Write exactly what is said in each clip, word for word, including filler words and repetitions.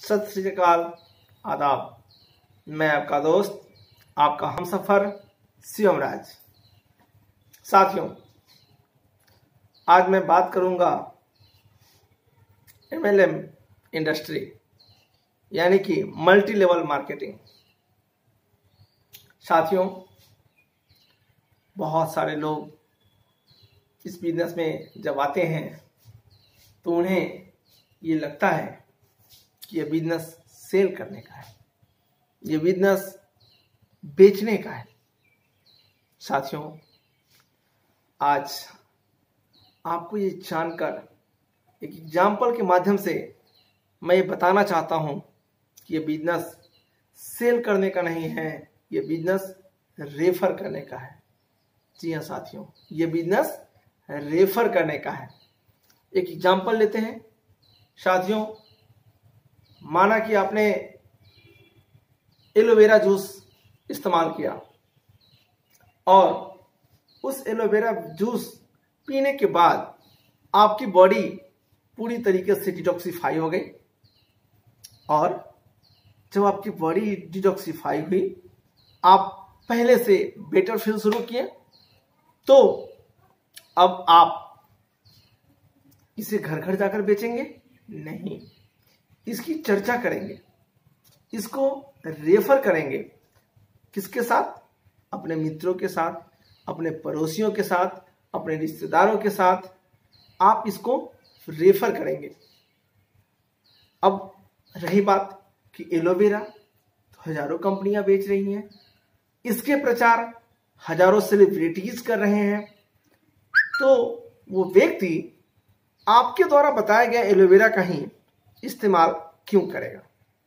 सत श्री अकाल, आदाब। मैं आपका दोस्त, आपका हमसफर शिवम राज। साथियों, आज मैं बात करूंगा एम एल एम इंडस्ट्री यानी कि मल्टी लेवल मार्केटिंग। साथियों, बहुत सारे लोग इस बिजनेस में जब आते हैं तो उन्हें ये लगता है कि ये बिजनेस सेल करने का है, ये बिजनेस बेचने का है। साथियों, आज आपको ये जानकर एक एग्जाम्पल के माध्यम से मैं ये बताना चाहता हूँ कि ये बिजनेस सेल करने का नहीं है, ये बिजनेस रेफर करने का है। जी हाँ साथियों, ये बिजनेस रेफर करने का है। एक एग्जाम्पल लेते हैं। साथियों, माना कि आपने एलोवेरा जूस इस्तेमाल किया और उस एलोवेरा जूस पीने के बाद आपकी बॉडी पूरी तरीके से डिटॉक्सिफाई हो गई, और जब आपकी बॉडी डिटॉक्सिफाई हुई, आप पहले से बेटर फील शुरू किए, तो अब आप इसे घर घर जाकर बेचेंगे नहीं, इसकी चर्चा करेंगे, इसको रेफर करेंगे। किसके साथ? अपने मित्रों के साथ, अपने पड़ोसियों के साथ, अपने रिश्तेदारों के साथ आप इसको रेफर करेंगे। अब रही बात कि एलोवेरा तो हजारों कंपनियां बेच रही हैं, इसके प्रचार हजारों सेलिब्रिटीज कर रहे हैं, तो वो व्यक्ति आपके द्वारा बताया गया एलोवेरा का ही इस्तेमाल क्यों करेगा?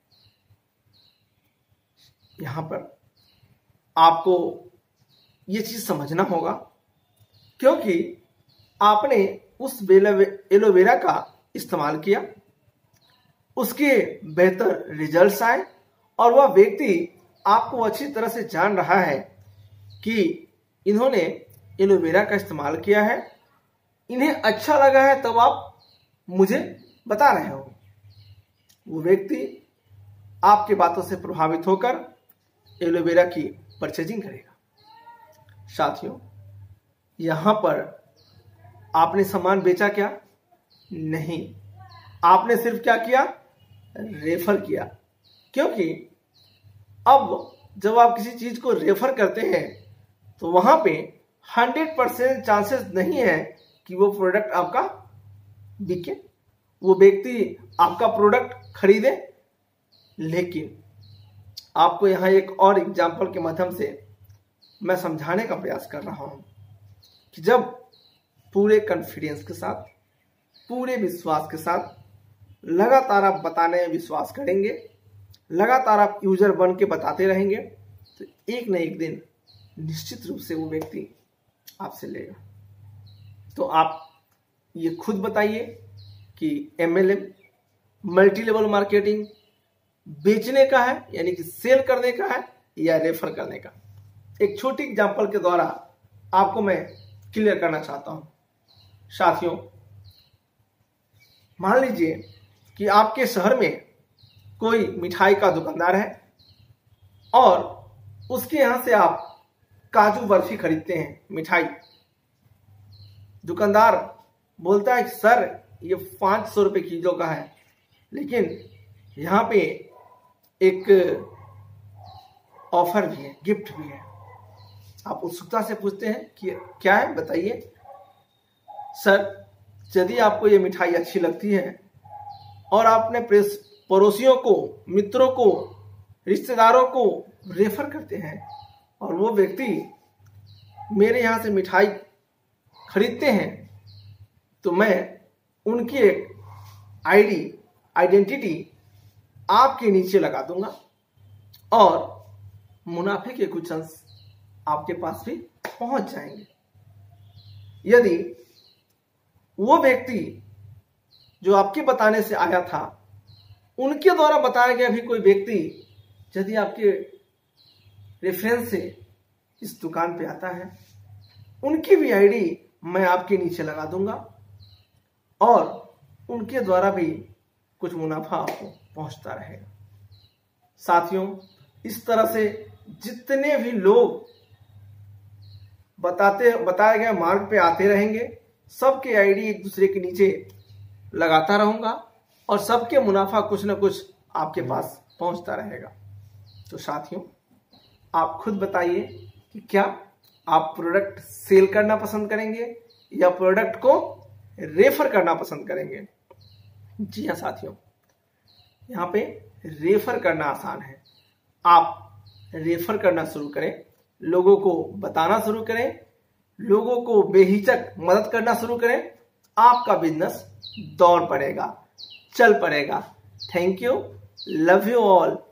यहां पर आपको यह चीज समझना होगा, क्योंकि आपने उस एलोवेरा का इस्तेमाल किया, उसके बेहतर रिजल्ट्स आए, और वह व्यक्ति आपको अच्छी तरह से जान रहा है कि इन्होंने एलोवेरा का इस्तेमाल किया है, इन्हें अच्छा लगा है, तब आप मुझे बता रहे हो। वो व्यक्ति आपके बातों से प्रभावित होकर एलोवेरा की परचेजिंग करेगा। साथियों, यहां पर आपने सामान बेचा क्या? नहीं, आपने सिर्फ क्या किया? रेफर किया। क्योंकि अब जब आप किसी चीज को रेफर करते हैं तो वहां पे हंड्रेड परसेंट चांसेस नहीं है कि वो प्रोडक्ट आपका बिके, वो व्यक्ति आपका प्रोडक्ट खरीदे। लेकिन आपको यहां एक और एग्जांपल के माध्यम से मैं समझाने का प्रयास कर रहा हूं कि जब पूरे कॉन्फिडेंस के साथ, पूरे विश्वास के साथ लगातार आप बताने में विश्वास करेंगे, लगातार आप यूजर बन के बताते रहेंगे, तो एक न एक दिन निश्चित रूप से वो व्यक्ति आपसे लेगा। तो आप ये खुद बताइए कि M L M multi level marketing बेचने का है यानी कि सेल करने का है या रेफर करने का? एक छोटी एग्जांपल के द्वारा आपको मैं क्लियर करना चाहता हूं। साथियों, मान लीजिए कि आपके शहर में कोई मिठाई का दुकानदार है और उसके यहां से आप काजू बर्फी खरीदते हैं, मिठाई। दुकानदार बोलता है कि सर ये पाँच सौ रुपये किलो का है, लेकिन यहाँ पे एक ऑफर भी है, गिफ्ट भी है। आप उत्सुकता से पूछते हैं कि क्या है, बताइए। सर, यदि आपको ये मिठाई अच्छी लगती है और आपने पड़ोसियों को, मित्रों को, रिश्तेदारों को रेफर करते हैं और वो व्यक्ति मेरे यहाँ से मिठाई खरीदते हैं, तो मैं उनकी एक आईडी, आइडेंटिटी आपके नीचे लगा दूंगा और मुनाफे के कुछ अंश आपके पास भी पहुंच जाएंगे। यदि वो व्यक्ति जो आपके बताने से आया था, उनके द्वारा बताया गया भी कोई व्यक्ति यदि आपके रेफरेंस से इस दुकान पे आता है, उनकी भी आईडी मैं आपके नीचे लगा दूंगा और उनके द्वारा भी कुछ मुनाफा आपको पहुंचता रहेगा। साथियों, इस तरह से जितने भी लोग बताते बताए गए मार्ग पे आते रहेंगे, सबके आईडी एक दूसरे के नीचे लगाता रहूंगा और सबके मुनाफा कुछ ना कुछ आपके पास पहुंचता रहेगा। तो साथियों, आप खुद बताइए कि क्या आप प्रोडक्ट सेल करना पसंद करेंगे या प्रोडक्ट को रेफर करना पसंद करेंगे। जी हाँ साथियों, यहाँ पे रेफर करना आसान है। आप रेफर करना शुरू करें, लोगों को बताना शुरू करें, लोगों को बेहिचक मदद करना शुरू करें, आपका बिजनेस दौड़ पड़ेगा, चल पड़ेगा। Thank you, love you all.